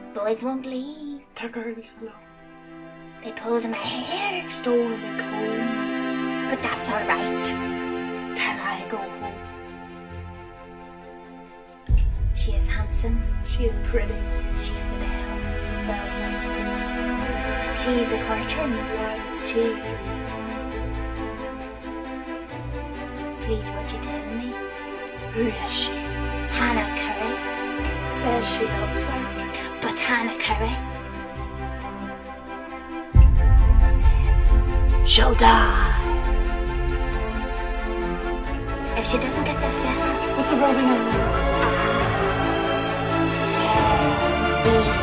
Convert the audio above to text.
Boys won't leave. The girls alone. They pulled my hair. Stole my comb. But that's alright. Till I go home. She is handsome. She is pretty. She's the belle. Belfast. She's a curtain. 1, 2, 3. Please would you tell me? Who is she? Hannah Curry. Says she loves her. But Hannah Curry says She'll die. if she doesn't get the fella With the rubbing on. tell me.